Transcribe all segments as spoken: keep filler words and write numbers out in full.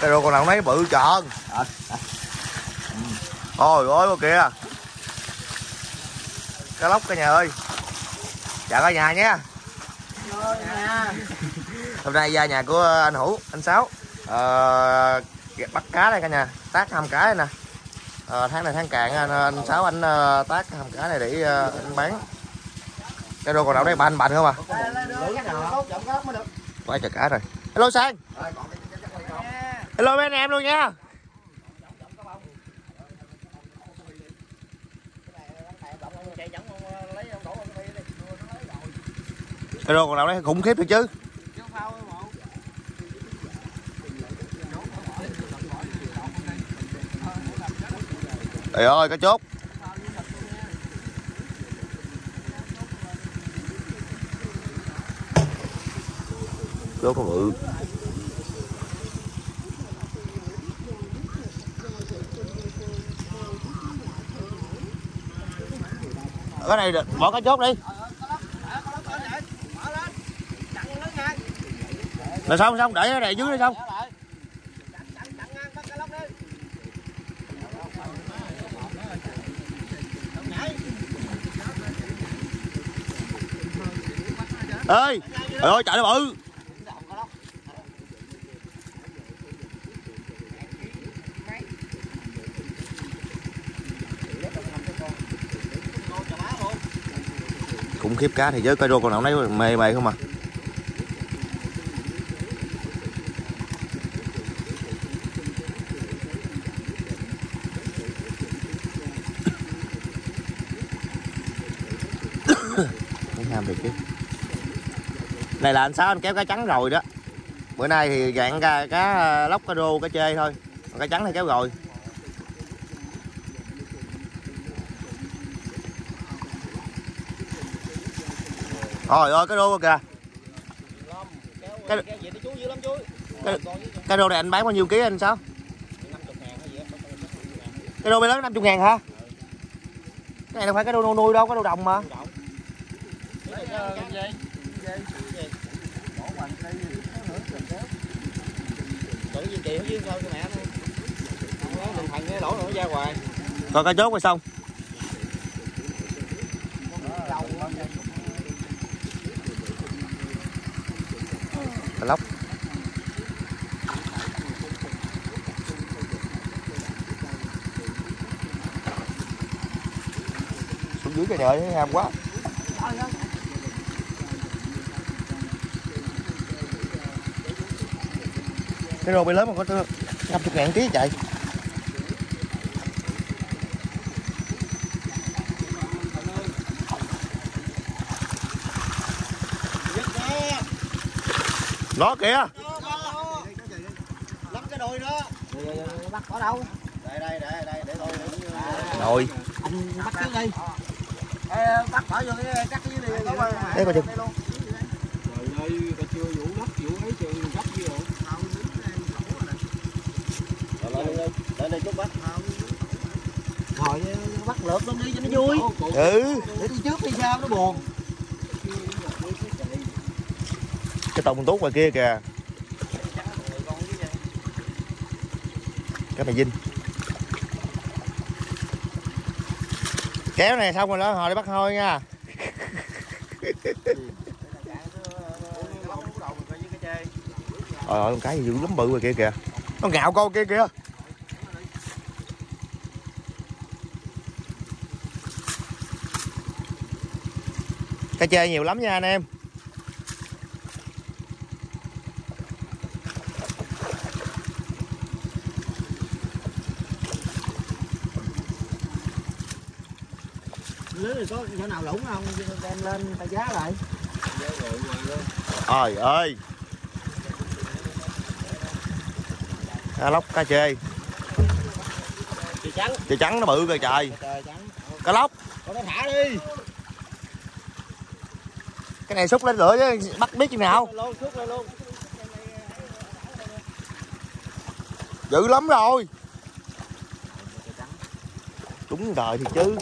Cái đồ con nào nấy bự tròn. Ôi ôi kìa. Cá lóc cả nhà ơi. Chào cả nhà nha. Hôm nay ra nhà của anh Hữu, anh Sáu. Ờ, bắt cá đây cả nhà, tác hầm cá đây nè. Ờ, tháng này tháng cạn anh, anh Sáu anh uh, tác hầm cá này để uh, anh bán. Cái đồ còn đâu đây bành bành không à? Quá trời cá rồi. Hello Sang. Hello mấy anh em luôn nha. Cái đồ còn đâu đấy khủng khiếp được chứ. Trời ơi cá chốt. Chốt con bự. Cái này bỏ cá chốt đi. Rồi xong xong để cái này dưới đi xong. Ơi, trời ơi trời nó bự. Khủng khiếp cá thì với cái rô con nào nấy mê mê không à. Ham được chứ. Này là anh Sáu anh kéo cá trắng rồi đó. Bữa nay thì gạn cá, cá lóc, cá rô, cá chê thôi. Còn cá trắng thì kéo rồi. Trời ơi cái rô kìa. Cái, cái, cái rô này anh bán bao nhiêu ký anh Sáu? Cái rô này lớn năm mươi ngàn hả? Cái này đâu phải cái rô nuôi đâu, cái rô đồng mà. Coi cá chốt rồi xong. Cá lóc. Xuống dưới cái trời ham quá. Cái rô bị lớn mà có năm mươi ngàn ký chạy. Nó kìa. Lắm cái đôi đó. Bắt ở đâu? Đây đây để đây để tôi. Rồi. Anh bắt trước đi. Ê, bắt bỏ vô cái cắt dưới đi. Đấy coi chừng. Trời ơi, ta chưa vụ lắp vụ ấy chưa gấp gì rồi. Rồi lên lên đây chút bắt. Rồi bắt lượt luôn đi cho nó vui. Ừ. Để đi trước đi sao nó buồn. Cái tông tốt ngoài kia kìa. Cái mày dinh. Kéo này xong rồi đó hồi đi bắt hôi nha. Trời ơi con cái gì dữ lắm bự ngoài kia kìa. Nó ngạo con kia kìa. Cá chê nhiều lắm nha anh em. Lưới thì có chỗ nào lủng không? Đem lên ta giá lại. Trời ơi. Cá lóc, cá chê. Chê trắng. Chê trắng nó bự kìa trời. Cá lóc. Con nó thả đi. Cái này xúc lên lửa chứ bắt biết chừng nào. Luôn, xúc lên luôn. Dữ lắm rồi. Đúng đời thì chứ.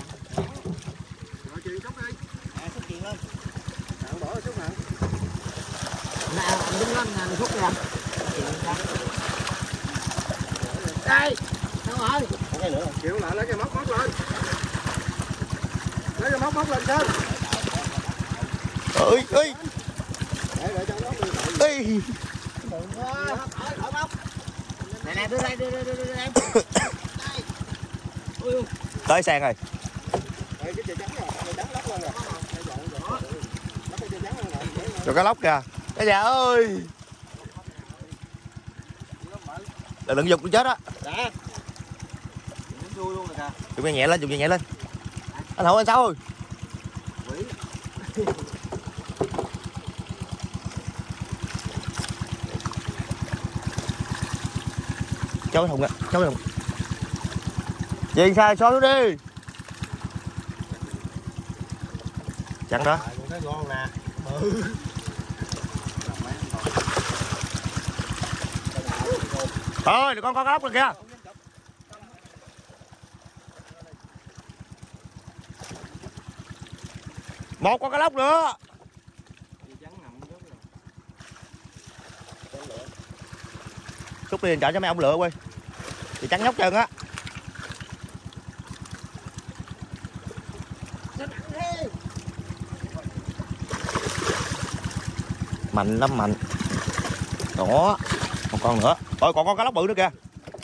Nè, anh đứng lên nè, xúc nè. đây. Đâu rồi? Cái nữa. Chịu lại lấy cái móc móc lên. Lấy cái móc móc lên trên. Ơi ơi. Để để cho nó đi. Ơi. Nè nè đưa đây đưa đưa đưa đưa em. Tới sang rồi. Đây cái chè trắng rồi, chè trắng lóc lên rồi. Rồi cá lóc kìa. Cả nhà ơi. Đừng đừng giục tôi chết á. Đã. Vui luôn rồi kìa. Dùng nhẹ lên, dùng nhẹ lên. Anh Hậu anh Sáu ơi. Cháu cái thùng á, cháu cái thùng. Chuyền sai xóa nó đi. Chặn đó. Nó ngon nè. Thôi, con con cá lóc rồi kìa. Một con cá lóc nữa. Xúc đi chọn cho mấy ông lựa quay. Thì trắng nhóc trơn á. Mạnh lắm mạnh. Đó. Một con nữa. Ôi còn con cá lóc bự nữa kìa.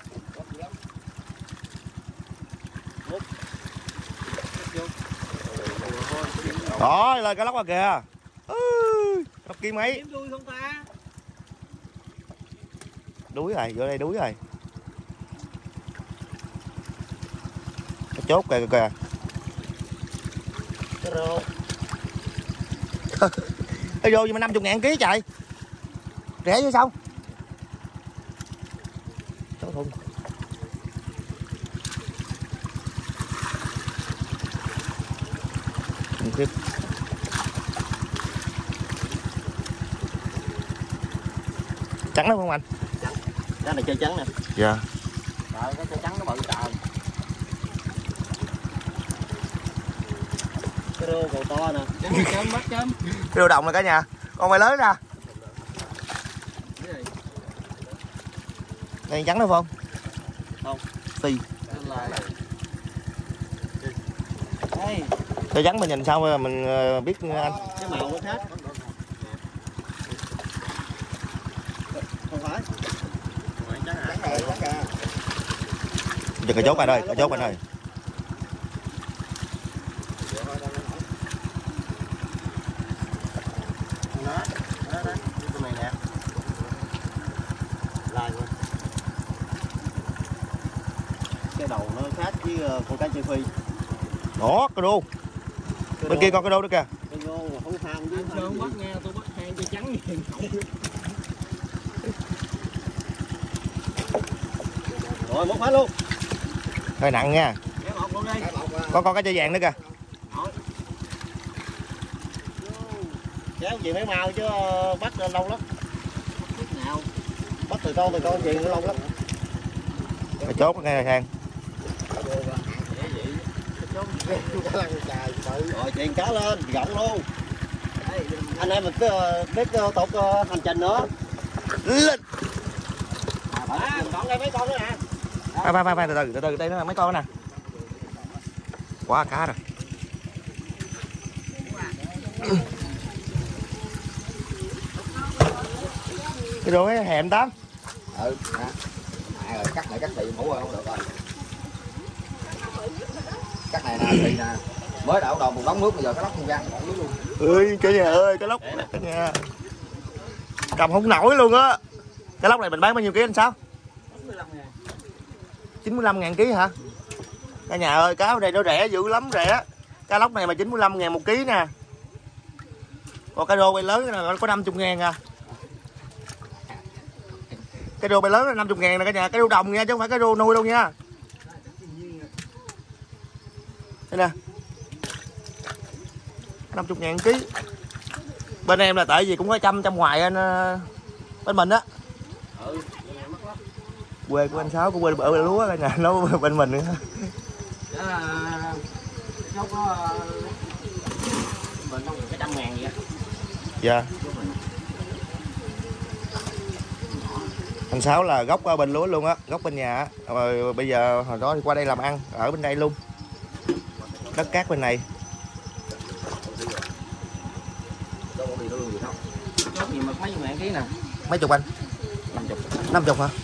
Đó lên cá lóc rồi kìa. Lóc kia mấy. Đuôi không ta? Đuối rồi, vô đây đuối rồi. Cái chốt kìa kìa. Cái rô. Cái rô gì mà năm mươi ngàn ký chạy. Rẻ chứ sao? Cháu thùng. Tiếp. Trắng lắm không anh? Cái này chơi trắng nè. Dạ. Trời, cái chơi trắng nó bự trời. Cái rô còn to nè. Chấm chấm bắt chấm. Cái đồ đồng này cả nhà. Con mày lớn nè. Đây trắng đúng không? Không. Phi. Đây. Cái trắng mình nhìn sao mà mình biết anh. Cái màu nó khác. Không phải. Trắng rồi, trắng kìa. Giờ cái chốt anh ơi, cái chốt anh ơi. Đó, đó, đó. Cái này nè. Lai luôn. Cái đầu nó khác với con cá chơi phi. Đó, cái đô. Cái Bên đô. kia con cái đô nữa kìa. Cái đô mà không tham với. Anh Sơn bắt nghe tôi bắt hàng chơi trắng gì. Rồi một phát luôn. Hơi nặng nha. Cái bọc luôn đi. Con con cái chơi vàng nữa kìa. Kéo gì mấy màu chứ bắt lâu lắm. Nào. Bắt từ con từ con gì nó lâu lắm. Cái chốt nghe rồi Khang. Rồi chuyền cá lên, gọng luôn. Anh em mình tiếp tiếp tục hành trình nữa. Lên. À, còn đây mấy con nữa nè. Vai vai vai vai từ từ từ từ đây nó là mấy con nè. Quá cá rồi. Cái đồ ấy hẻm tám. Ừ, nè. Rồi cắt lại cắt lại mũ rồi không được rồi. Cắt này nè, thì nè. Mới đảo đầu một đống nước bây giờ cái lóc không ra, còn nước luôn. Ơi cả nhà ơi, cái lóc cả nhà. Cầm không nổi luôn á. Cái lóc này mình bán bao nhiêu ký anh Sáu? chín mươi lăm ngàn ký hả? Cả nhà ơi, cá ở đây nó rẻ dữ lắm, rẻ. Cá lóc này mà chín mươi lăm ngàn một ký nè. Còn cái rô bay lớn này có năm mươi ngàn à. Cái rô bay lớn là năm mươi ngàn nè cả nhà, cái rô đồng nha chứ không phải cái rô nuôi đâu nha. Đây nè. năm mươi ngàn ký. Bên em là tại vì cũng có trăm trăm hoài anh bên mình á. Quê của anh Sáu của quê ở bên lúa cả nhà, nó bên mình nữa. Nó có mình không cái trăm ngàn vậy. Dạ. Anh Sáu là gốc ở bên lúa luôn á, gốc bên nhà á. Rồi bây giờ hồi đó thì qua đây làm ăn ở bên đây luôn. Đất cát bên này. Chốt gì mà mấy ngàn ký nè. Mấy chục anh? năm chục. năm chục hả?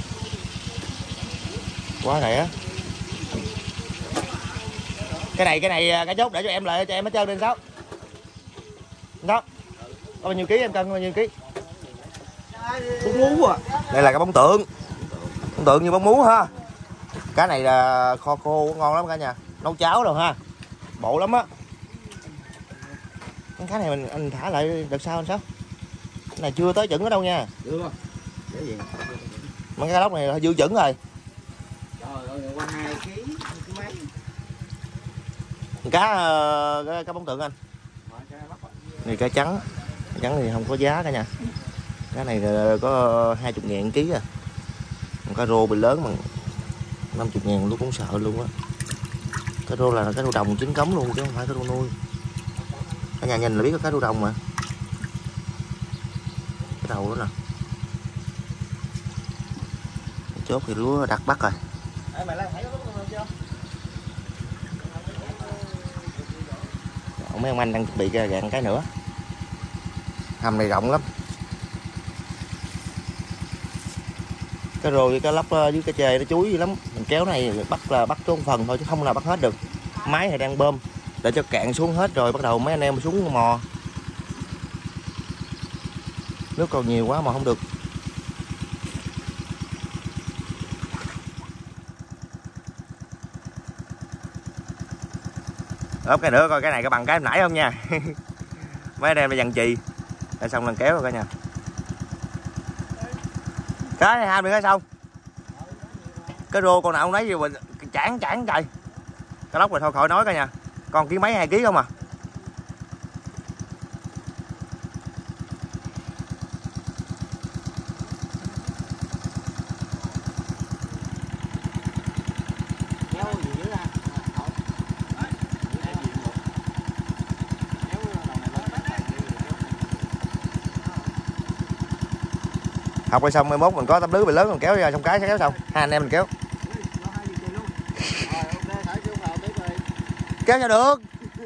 Quá rẻ. Cái này cái này cái chốt để cho em lại cho em hết trơn đi Sáu. Đó. Có bao nhiêu ký em cân bao nhiêu ký? Bún mú à. Đây là cái bóng tượng. Bóng tượng như bóng mú ha. Cái này là kho khô ngon lắm cả nhà. Nấu cháo rồi ha. Bộ lắm á. Cái này mình anh thả lại được sao anh Sáu? Cái này chưa tới chuẩn ở đâu nha. Chưa. Cái gì? Mấy cái lóc này là dư chuẩn rồi. Trời ơi, qua hai ký mấy. Cá cái, cái bóng tượng anh. Này cá trắng. Cá trắng thì không có giá cả nha. Cái này có hai mươi ngàn ký à. Cá rô bị lớn mà năm mươi ngàn luôn cũng sợ luôn á. Cá rô là cá rô đồng chính cống luôn chứ không phải cá rô nuôi. Cả nhà nhìn là biết có cá rô đồng mà. Cái đầu đó nè. Chốt thì lúa đặt bắt rồi. Mấy ông anh đang chuẩn bị gạn cái nữa. Hầm này rộng lắm. Cái rô với cái lóc với cái chê nó chuối lắm. Mình kéo này bắt là bắt xuống phần thôi chứ không nào bắt hết được. Máy thì đang bơm để cho cạn xuống hết rồi bắt đầu mấy anh em xuống mò. Nước còn nhiều quá mà không được. Ốp cái nữa coi cái này có bằng cái nãy không nha. Mấy anh em là dằn chì. Rồi xong lần kéo rồi cả nhà. Cái này hai mươi cái xong. Cái rô con nào không lấy gì mình chản chản trời. Cái lóc rồi thôi khỏi nói cả nhà. Còn ký mấy hai ký không à. Học rồi xong mai mốt mình có tấm lưới bị lớn mình kéo ra xong cái sẽ kéo xong hai anh em mình kéo kéo cho được.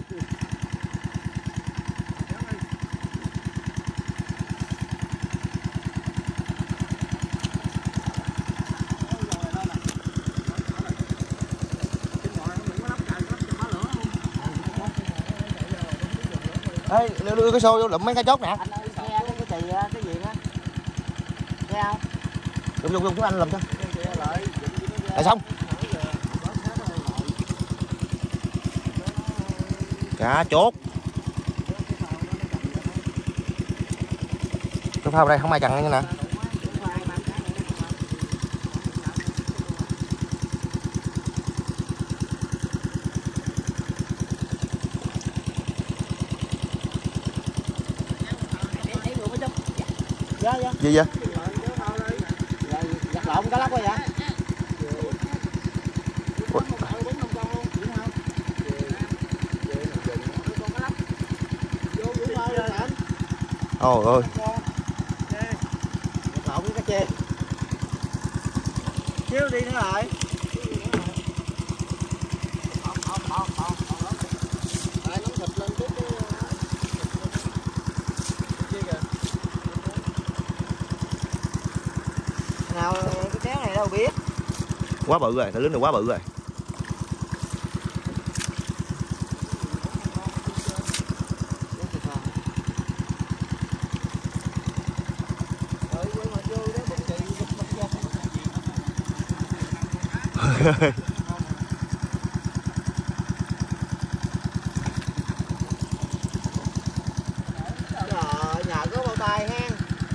Ê, đưa cái xô vô lụm mấy cái chốt nè. Anh ơi, nghe cái cái cái gì đó. Nghe không? Dùng dùng dùng chúng anh làm cho. Là xong. Cá chốt. Cái phao đây không ai chặn như nè. Gì vậy? Giặt lộn cá lóc quá vậy? Ôi ơi. Giặt lộn cá chê. Chiếu đi nữa lại. Nào cái kéo này đâu biết. Quá bự rồi, cái lưới này quá bự rồi. Trời, nhà có bao tay hen.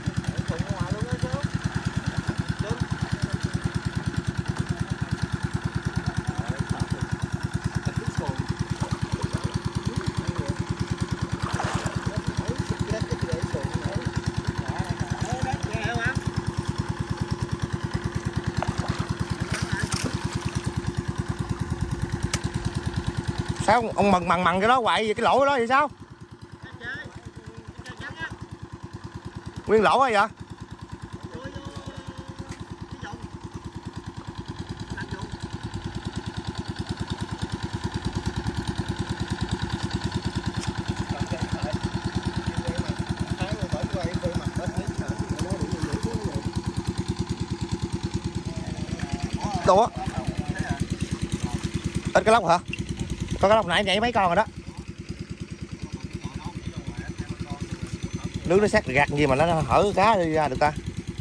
Sao ông mần mần mần cái đó hoài vậy, cái lỗ đó vậy sao? Nguyên lỗ hay vậy? to. Ít cá lóc hả? Có cá lóc nãy nhảy mấy con rồi đó. Nước nó sát gạt gì mà nó hở cá đi ra được ta.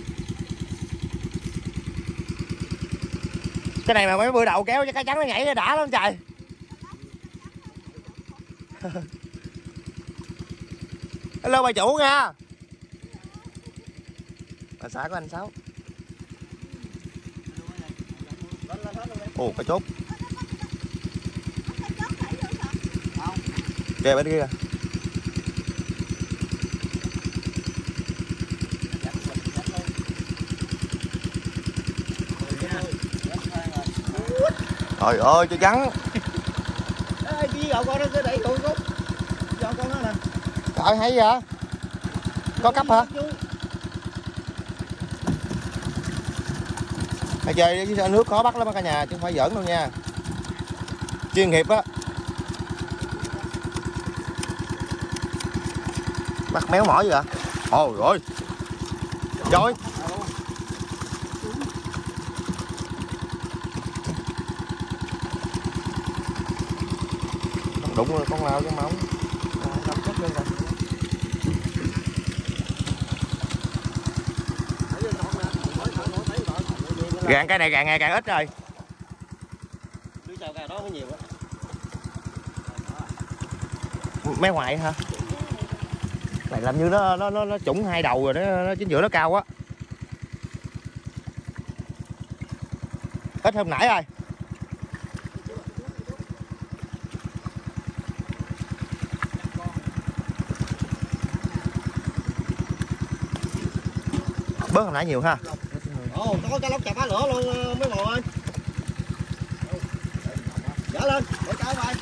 Cái này mà mấy bữa đầu kéo cho cá trắng nó nhảy đã lắm trời. Hello bà chủ nha. Bà xã của anh Sáu. Ồ, cá chốt. Kìa bên kia. Trời ơi, cho trắng. Ê, cái dạo con nó cứ đẩy tụi con. Dạo con nó nè. Trời hay vậy? Có cấp hả? Hay chơi với nước khó bắt lắm cả nhà chứ không phải giỡn đâu nha. Chuyên nghiệp á. Bắt méo mỏi vậy? Ôi ơi. Rồi. Đụng rồi con lao cái móng. Đâm chết luôn rồi. Gạn cái này gạn ngày càng ít rồi. Đứa sao cái đó mới nhiều á. Mé ngoại hả? Này làm như nó nó nó, nó trũng hai đầu rồi, nó, nó chính giữa nó cao quá. Ít hôm nãy rồi. Bớt hồi nãy nhiều ha. Ồ, có cá lóc chà phá lửa luôn mấy bò ơi. Dở lên, để trái bay.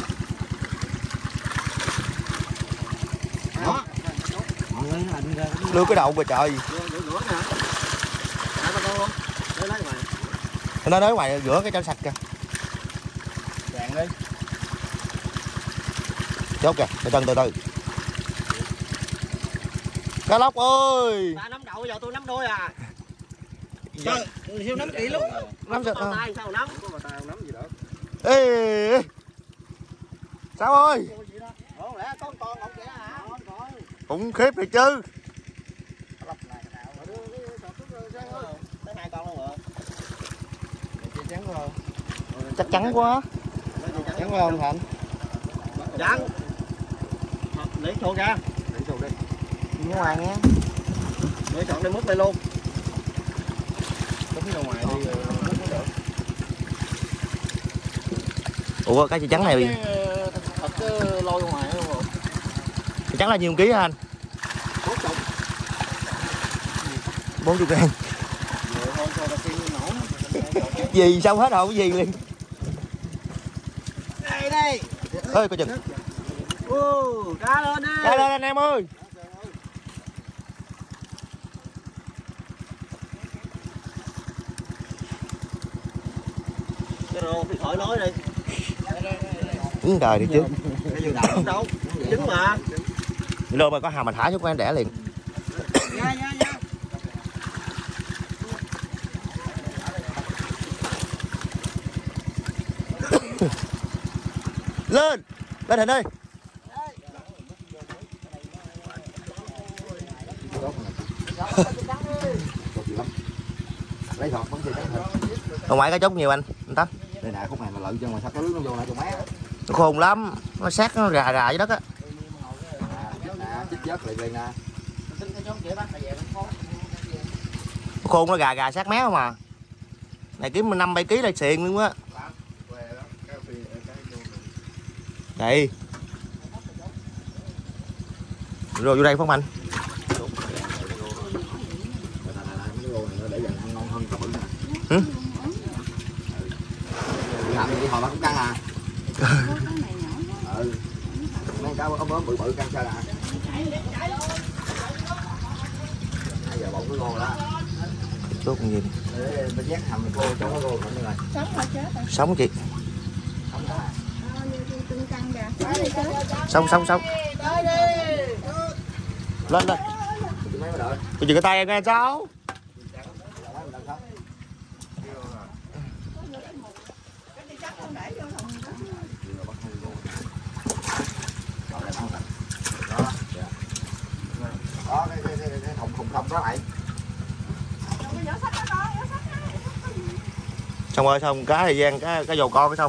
Đó. Đưa cái đầu kìa trời. Lửa nè. Hai ba con luôn. Lấy lấy ngoài. Nó nói ngoài rửa cái cho sạch kìa. Đèn đi. Chốt kìa, từ từ từ từ. Cá lóc ơi. Ta nắm đầu giờ tôi nắm đôi à. Trời, siêu nắm kỹ lắm. Nắm giật Con tay sao nắm? Có tay nắm gì đó. Ê. Sao ơi? Ủa lẽ có con không kìa hả? Khủng khiếp thì chứ. Tới hai con luôn rồi. Trắng không? Chắc chắn quá. Trắng không Thành? Trắng. Lấy chỗ ra. Để chỗ đi. Ở ngoài nghe. Để chọn đi múc đây luôn. Tính ra ngoài đi rồi múc mới được. Ủa cái chị trắng này bị Thật cứ lôi ra ngoài không? chị trắng là nhiêu ký hả anh? bốn mươi ngàn. Gì sao hết hồn cái gì liền. Đây đây. Ơi coi chừng. Ô, cá lên đi. Đây đây anh em ơi. Cái đồ thì khỏi nói đi. Đứng trời đi chứ. Cái gì đâu đâu. Trứng mà. Lô mà có hàm mình thả chút anh đẻ liền. Nha nha nha. Lên. Lên Hình ơi. Lấy thọt bắn chơi trắng Hình. Ở ngoài cái chốt nhiều anh. Anh Tám. Đây nè khúc này mà lự chân mà sao có nước nó vô lại cho má. Nó khôn lắm. Nó sát nó rà rà dưới đất á. Nè, chích vớt liền liền nè. Nó khôn nó gà gà sát méo mà. Này kiếm năm bảy ký là xiền luôn á. Đây. Rồi vô đây Phong Anh. Ừ? Làm gì hồi bắt cũng căng à. Ừ. Mấy cá ốm ốm bự bự căng sao là. Bây giờ bụng nó ngon đó. Chốt con gì? Bên giác hầm cô cho nó vô như này. Sống hả chết hả? Sống chị. Sống đó. Cưng căng kìa. Tới đi chết. Sống sống sống. Lên lên. Mấy mà đợi. Tôi chừng cái tay em nghe cháu. Xong rồi xong cá thời gian cá cá dầu con cái xong.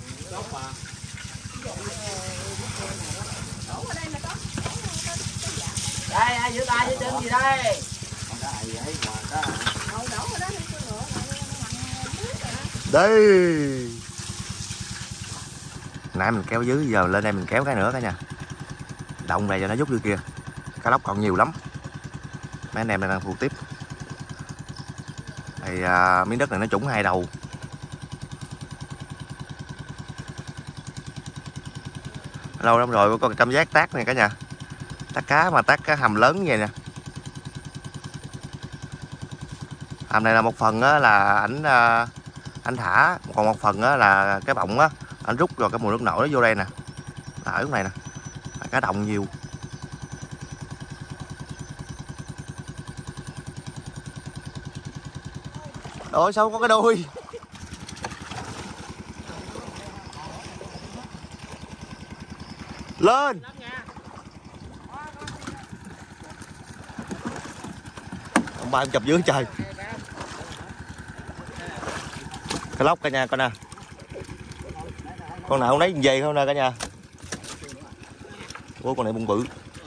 Đây, ai giữ tay giữ chân gì đây? Đây. Nãy mình kéo dưới, giờ lên đây mình kéo cái nữa cả nhà. Động này cho nó rút vô kia. Cá lóc còn nhiều lắm. Mấy anh em đang phụ tiếp. Thì à, miếng đất này nó trũng hai đầu. Lâu lắm rồi có cảm giác tác này cả nhà. Tác cá mà tác cá hầm lớn như vậy nè. Hầm này là một phần á, là ảnh à, anh thả, còn một phần á, là cái bọng á anh rút rồi cái mùi nước nổi nó vô đây nè, là ở cái này nè, cá đồng nhiều. Ôi sao có cái đuôi. Lên. Ông ba em chụp dưới trời. Cái lóc cả nhà coi nè. Con nào không lấy về không nè cả nhà. Ủa con này bụng bự.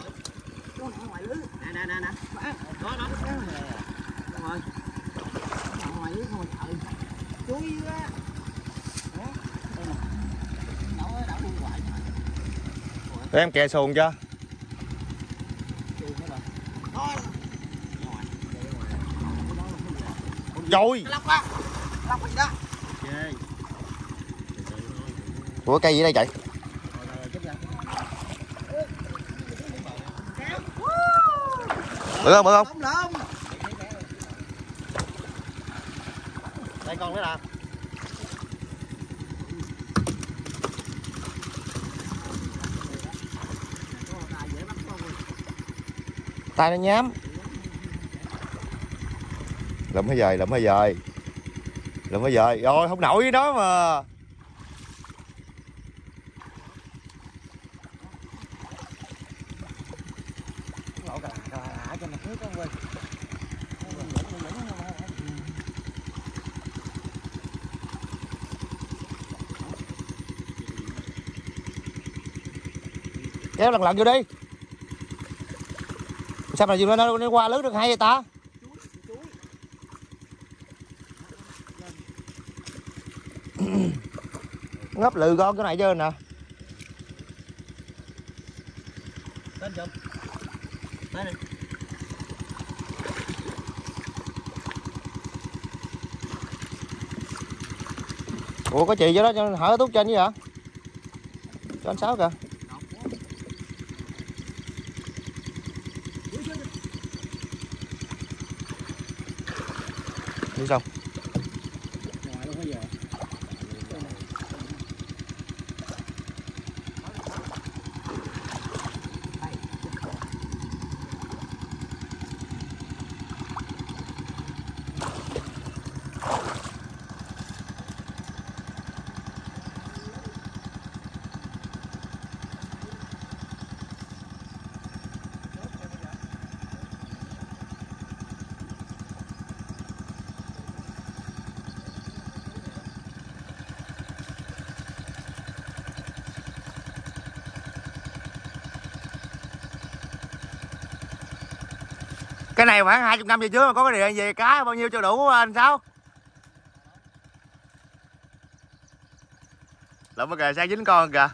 Nè nè nè. Đó đó. Rồi. Ngoài lưới không trời. Chuối á. Để em kè xuồng cho. Trời. Lóc á. Lóc gì đó. Ủa cây gì đây chạy? Bự không, bự không? Đây con nữa nè. Tay nó nhám. Lụm hơi dời, lụm hơi dời. Lụm hơi dời. Rồi không nổi với đó mà. Kéo lần lần vô đi. Sao mà nó, nó, nó qua lưới được hay vậy ta? Ngấp lừ con cái này chứ nè. Lên chụp. Lên đi. Ủa có chị vô đó cho hở tút trên chứ hả? Cho anh Sáu kìa. Đi xong. Cái này khoảng hai mươi năm về trước mà có cái điện về cá bao nhiêu cho đủ anh Sáu? Lộn kìa, sang dính con kìa.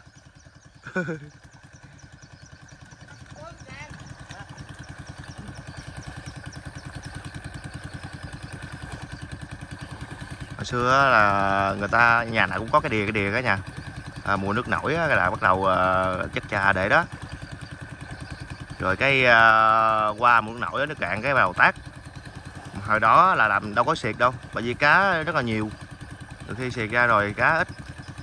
Hồi xưa là người ta nhà nào cũng có cái đìa cái đìa cả nhà. À, mùa nước nổi là bắt đầu uh, chất trà để đó. Rồi cái uh, qua mùa nước nổi nước cạn cái vào tác. Hồi đó là làm đâu có xiệt đâu, bởi vì cá rất là nhiều. Từ khi xiệt ra rồi cá ít.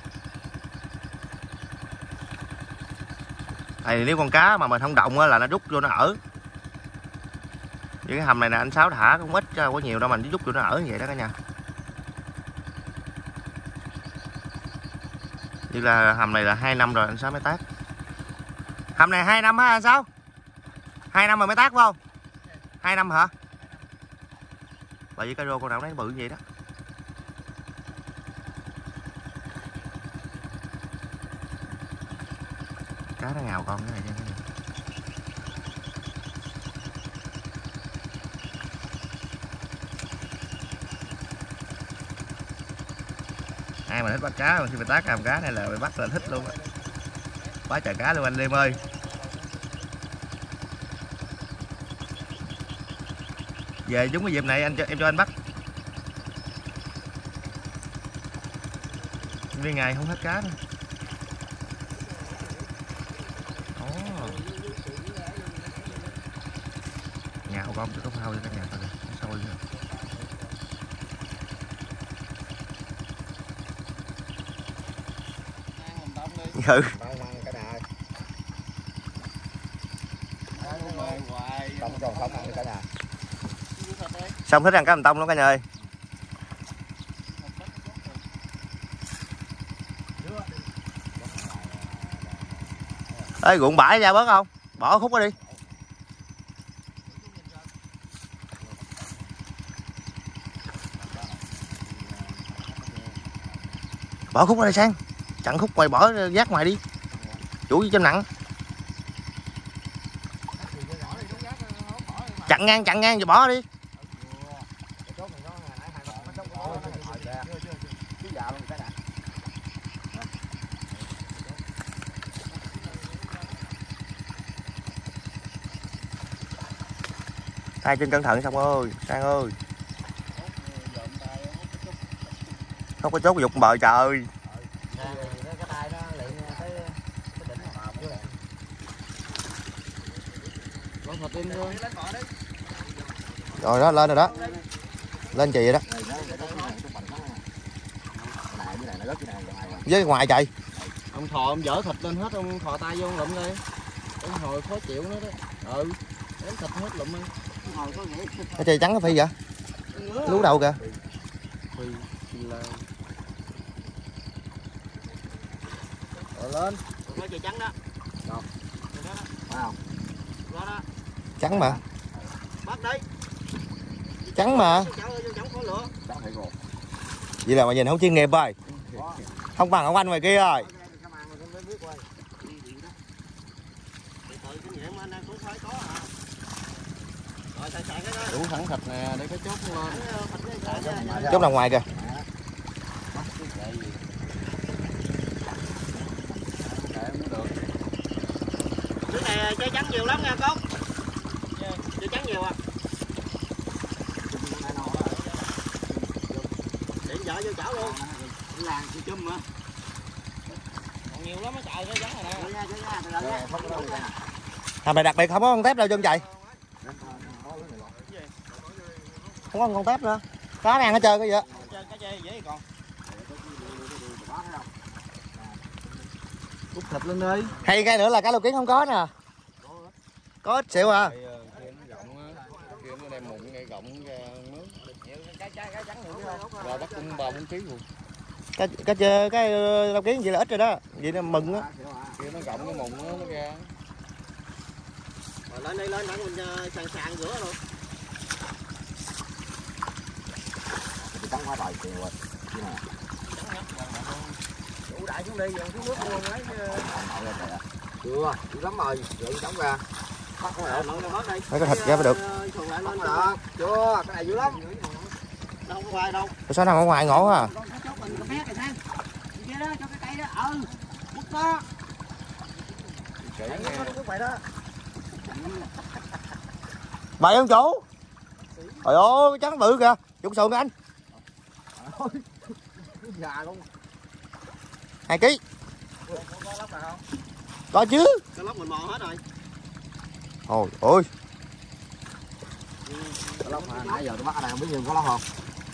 Thì nếu con cá mà mình không động là nó rút vô nó ở. Những cái hầm này nè anh Sáu thả cũng ít, có nhiều đâu mà nó rút vô nó ở như vậy đó cả nhà. Như là hầm này là hai năm rồi anh Sáu mới tác. Hầm này hai năm hả anh Sáu? hai năm rồi mới tác phải không? hai năm hả? Bởi vì cái rô con nào đấy bự như vậy đó. cá nó ngào con cái này nha. Ai mà thích bắt cá mà khi mà tác hàm cá này là bị bắt là thích luôn á. Quá trời cá luôn anh Liêm ơi. Về đúng cái dịp này anh cho em cho anh bắt. Nguyên ngày không hết cá nữa. Ồ. Ngào con chứ có phao cho cả nhà thôi kìa, nó sôi nữa. Ừ. Xong thích ăn cá hầm tông lắm cả nhà ơi. Ê ruộng bãi ra bớt không? Bỏ khúc đó đi. Bỏ khúc ra đây sang. Chặn khúc ngoài bỏ rác ngoài đi. Chủ cho nặng. Chặn ngang chặn ngang rồi bỏ đi. Tay chân cẩn thận xong ơi, Sang ơi. Không có chốt dục bờ trời. Rồi đó, lên rồi đó. Lên chì rồi đó. Với ngoài trời. Ông thò ông dở thịt lên hết, ông thò tay vô ông lụm đi. Ông hồi khó chịu nữa đó. Ừ. Ém thịt hết lụm đi. Cái chì trắng cái phi vậy? Lú đâu kìa? Phi là rồi lên. Có chì trắng đó. Đâu? Wow. Đó đó. Trắng mà. Bắt đi. Trắng mà. Vậy là mà nhìn không chuyên nghiệp rồi. Không bằng ông anh ngoài kia rồi. Đủ thẳng thịt nè, để cái chốt lên. Chốt nằm ngoài kìa. Cái này trái trắng nhiều lắm nha con. Trái trắng nhiều à. Điện vợ vô chảo luôn. Làng chị chum hả? Còn nhiều lắm á trời, trái trắng này nè. Hàm này đặc biệt không có con tép đâu chân chạy. Không có con tép nữa. Cá này ăn hết trơn cái gì á. Cá chê dễ còn. Cút thịt lên đi. Hay cái nữa là cá lô kiến không có nè. Có ít xỉu à. Rồi bắt cũng ba bốn ký luôn. Cái cái cái, cái lô kiến vậy là ít rồi đó. Vậy là mừng á. Kia nó rộng cái mùng nó ra. Rồi lên đi lên đặng mình sàn sàn rửa luôn. Trắng quá trời kìa rồi. Đủ đại xuống đi, rồi xuống nước luôn ấy. Chưa, dữ lắm rồi, vậy trắng ra. Bắt có được. Mấy cái thịt ra mới được. Không được. Chưa, cái này dữ lắm. Đâu có ngoài đâu. Sao nằm ở ngoài ngộ à. Bậy ông chủ. Trời ơi, trắng bự kìa. Dụng sườn kìa anh. Già luôn. Hai ký. Có chứ. Cái lóc mình mò hết rồi. Ôi ôi. Cái lóc mà nãy giờ tôi bắt ở đây không biết nhiêu có lóc không?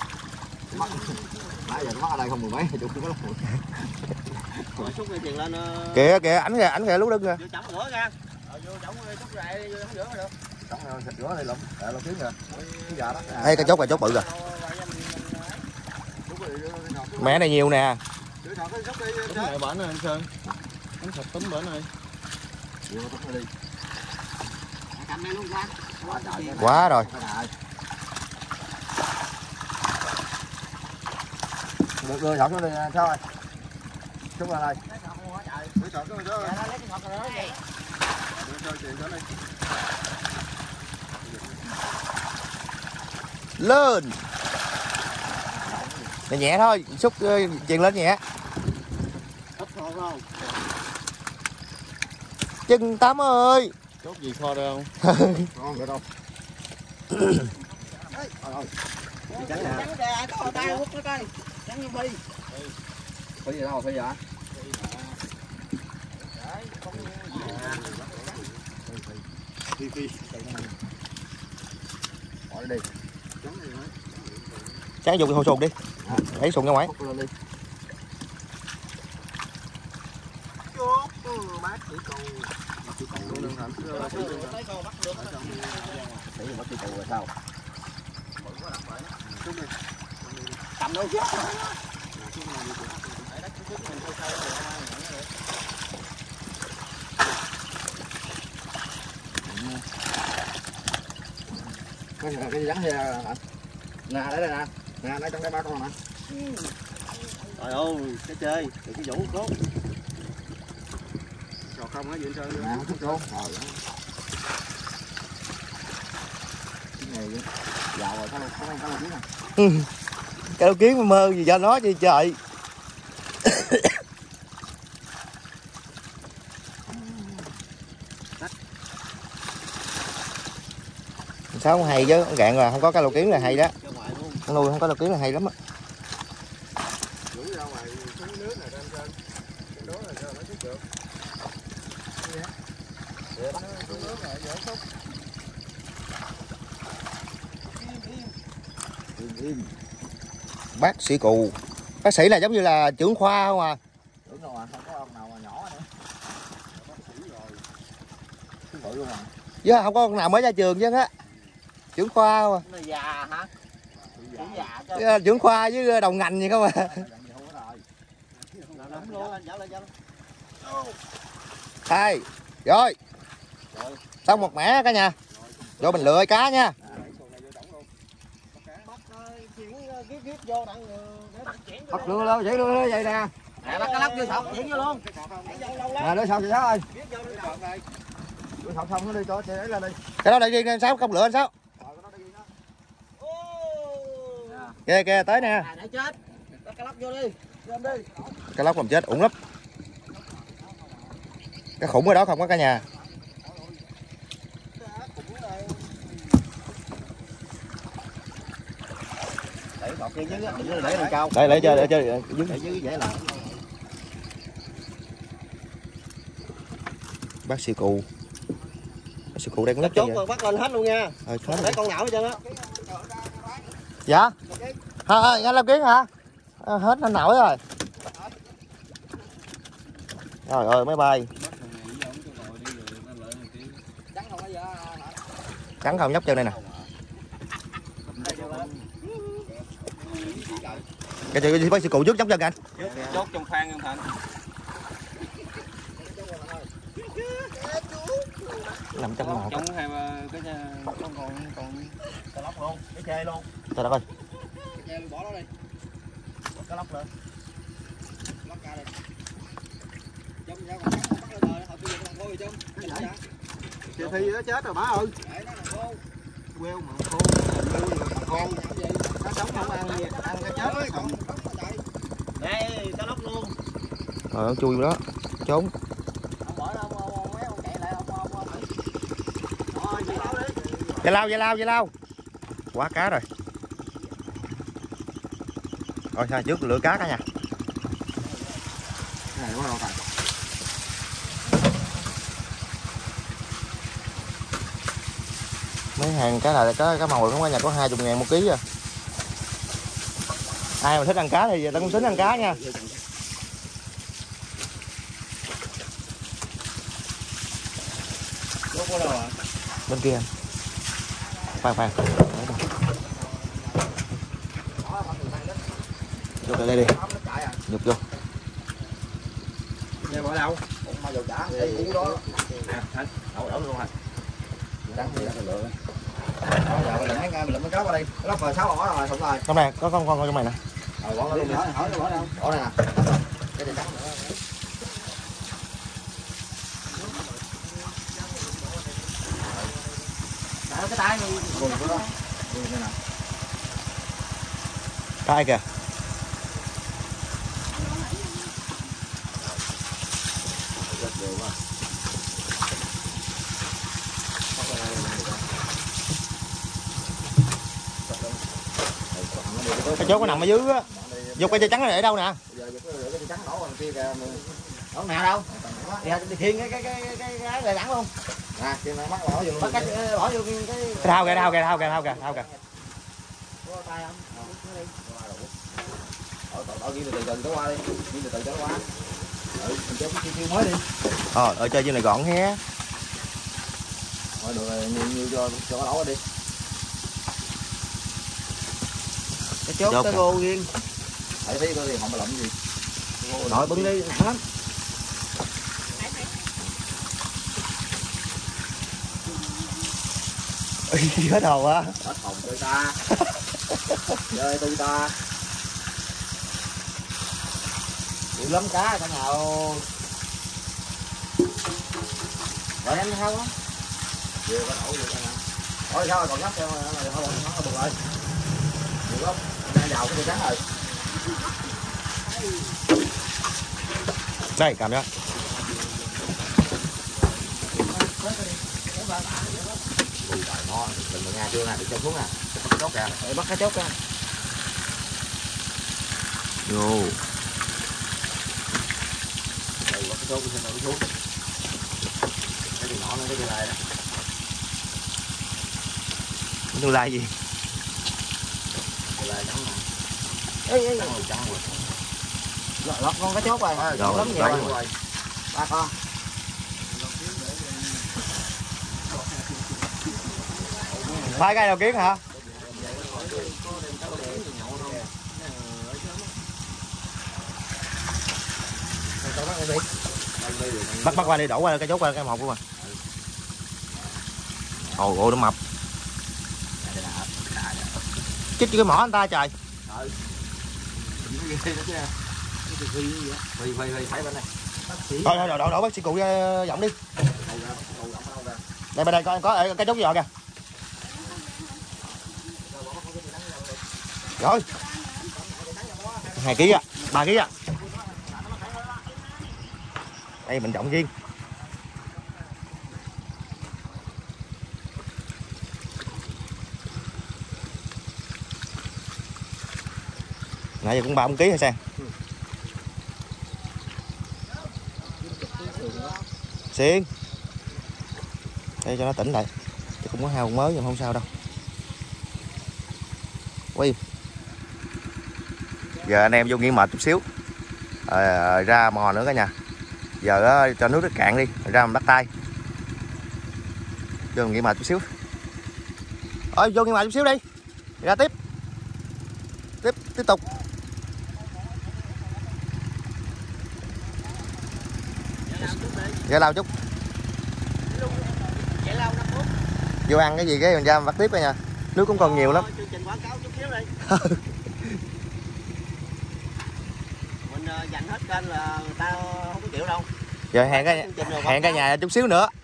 Nãy giờ tôi bắt ở đây không mười mấy chục có lóc. Rồi xúc tiền lên. Kìa kìa, ảnh kìa, ảnh kìa lú đứng kìa. Vô chổng rửa nha. Rồi vô chổng xúc rệ vô chổng rửa được. Chổng này thịt rửa này lụm, để lột kiến kìa. Cái già đó. Ê cái chốt là chốt bự rồi. Mẹ này nhiều nè. Túm này bển này anh Sơn. Anh thịt túm bển này. Vô túm đi. Cầm đây luôn qua. Quá rồi. Được đưa giọt nó đi sao rồi? Xuống ra đây. Lấy sọt đó rồi đó. Dạ, lấy cái sọt rồi đó vậy. Đưa cho chị đó đi. Lên. Nhẹ nhẹ thôi, xúc chuyền lên nhẹ. Hấp thôi không? Chân Tám ơi. Chốt gì kho đây không? Ngon được đâu. Trắng nè. Trắng kìa, có tay quất nó coi. Trắng như phi. Phi gì đâu, phi vậy? Phi phi. Bỏ đi. Sáng dùng cái hồ sùn đi. Lấy sùn ra ngoài. Lên đi. Bác chỉ cầu. Chỉ cầu luôn đừng hẳn. Lấy cầu bắt được. Để bắt chỉ cầu rồi sao? Cầm đâu chứ. Cái cái rắn này nè. Nè, đấy đây nè. Nè, đây trong đây ba con nè. Trời ơi, cái chơi, đừng cái vũ cốt. Sọt không á, vậy sao? Nè, không thích luôn. Rồi. Cái này dạo rồi sao không có biết nè. Cái đầu kiến mà mơ gì cho nó chứ trời. Sao không hay chứ, gạn rồi không có cái lô kiến là hay đó. Con nuôi không có lô kiến là hay lắm á. Rủ ra ngoài xuống nước này trên trên. Trên đó là sao nó thích được. Để bắt xuống nước này dễ xúc. Im im. Bác sĩ Cù. Bác sĩ là giống như là trưởng khoa không à? Đúng rồi, không có ông nào mà nhỏ nữa. Bác sĩ rồi. Thứ bự luôn à. Chứ không có con nào mới ra trường chứ á. Trưởng khoa không à? Nó già hả? Già. Già chứ. Chứ trưởng khoa với đầu ngành gì không à. Đúng luôn. Dạo lên, dạo lên. Hai. Rồi. Xong một mẻ cả nhà. Vô mình lựa cá nha. Bắt lừa đâu, vậy lừa vậy nè. Nè, bắt cái lóc vô sọt, chuyển vô luôn. Nè, đưa sọt gì đó ơi. Đưa sọt xong nó đi cho chị ấy lên đi. Cái đó để riêng anh Sáu, không lựa anh Sáu. Kìa kìa tới nè. Để chết. Bắt cái lóc vô đi. Lên đi. Cái lóc làm chết ủng lắm. Cái khủng ở đó không có cả nhà. Để sọt kia dưới á, để lên cao. Đây lấy chơi để chơi Để dưới dễ làm. Bác sĩ Cụ. Bác sĩ Cụ đang lắc Chốt vậy. rồi bắt lên hết luôn nha. Rồi, Để con nào hết trơn á. dạ. Hả, anh làm kiến hả? À, hết anh nổi rồi. Trời ơi máy bay. Trắng không nhóc chân đây nè. Cái gì bác sĩ Cụ trước nhóc chân anh. Chốt trong khoang không Thành. Nằm trong một. Trong hai ba cái con còn còn Cái lóc luôn, cái chê luôn. Trời đất ơi. Cái chê bỏ nó đi. Bắt cái lóc lên. Lóc ra đi. Trong ra còn bắt lên rồi, hồi bây giờ còn ngôi trong. Chị Thi nó chết rồi bá ơi. Để nó còn khô. Queo mà khô, mà khô. Nó sống không ăn gì, ăn cái chết ấy còn. Đây, cái lóc luôn. Rồi nó chui vô đó. Trốn. Ông bỏ đó, ông, ông, mấy ông chạy lại, ông, ông, ông. Rồi, đi lao đi. Dây lao, dây lao, dây lao. Quá cá rồi. Rồi sao trước lựa cá cả nha. Cái này quá đâu Thành. Mấy hàng cái này có cái mồi không có nhà có hai mươi ngàn một ký à. Ai mà thích ăn cá thì ta cũng xính ăn cá nha. Chốt ở đâu à? Bên kia. Khoan khoan. Vô đây đi. Nhục vô. Nghe bỏ đâu? Mà dầu chả, để cú đó. Nè, Thành, đổ đổ luôn Thành. Trắng thì là lựa. Đó giờ mình lượm cái mình lượm cái cá qua đây. Lóc rồi sáu ỏ rồi, xong rồi. Trong này có con con trong này nè. Rồi bỏ luôn, hỏi hỏi bỏ đâu? Bỏ đây nè. Cái này trắng nữa. tay rồi. Buồn quá đó. Buồn thế nào. Cái kìa. Rất đều quá. Cái chốt nó nằm ở dưới á. Dục cái dây trắng này để đâu nè? Giờ cái dây trắng đổ đằng kia kìa. Đâu nè đâu? Thì khiên cái cái cái cái cái này đẳng luôn. Nè, kia mày mắc bỏ vô luôn. Bắt cái bỏ vô cái cái Cái thao kìa, thao kìa, thao kìa, thao kìa, thao kìa. có tay không? Ở ở kia từ từ từ qua đi. Đi từ từ cho nó qua. Ừ, mình chơi cái chiêu mới đi. Ờ, ở chơi dưới này gọn he. Thôi được rồi, nhiều nhiều cho cho nó đổ đi. Cái chốt Chốt cái kìa. gô riêng. Thấy thấy coi thì không mà lậm gì. Nội bưng đi hết. Hết hồn á. Hết hồn chơi ta. Chơi tôi ta. Chịu lắm cá cả nào. Rồi anh không á. Vừa có đổ vừa nè. Thôi sao còn nhấp cho nó không nó bực rồi. Nhiều lắm. Đang vào cái dây trắng rồi. Đây, cầm cho. Bùi trời nó, đừng có nghe chưa nè, đừng cho xuống nè. Chốt kìa. Để bắt cái chốt ra. Vô. Đây, bắt cái chốt đi xem nó xuống. Cái gì nhỏ nữa, cái gì này đó. Tương lai gì? Cái này trắng nè. Ê ê. Trắng rồi, trắng rồi. Lọt con cái chốt rồi. Rồi, Lọt lắm nhiều rồi. rồi. Ba con. Phải cây đầu kiến hả? Bắt bắt qua đi, đổ qua cái chốt qua cái một luôn mà. Ồ ồ nó mập. Chích cái mỏ anh ta trời. Phi phi phi thấy bên này. Thôi thôi đổ đổ bác sĩ cụ giọng đi. Đây bên đây có có cái chốt giò kìa. Rồi. hai ký à, ba ký à. Đây mình trọng riêng. Nãy giờ cũng ba bốn ký hả Sang? Xiên. Đây cho nó tỉnh lại. Chứ cũng có hao mới nhưng không sao đâu. Quay. Giờ anh em vô nghỉ mệt chút xíu. À, ra mò nữa cả nhà. Giờ uh, cho nước nó cạn đi, ra mình bắt tay. Vô nghỉ mệt chút xíu. Ôi vô nghỉ mệt chút xíu đi. Ra tiếp. Tiếp tiếp tục. Ra lao chút. Vô ăn cái gì cái mình ra bắt tiếp rồi nha. Nước cũng còn nhiều lắm. Chương trình quảng cáo chút xíu đi. Mình dành hết kênh là người ta không có chịu đâu. Giờ hẹn cái hẹn cả nhà chút xíu nữa.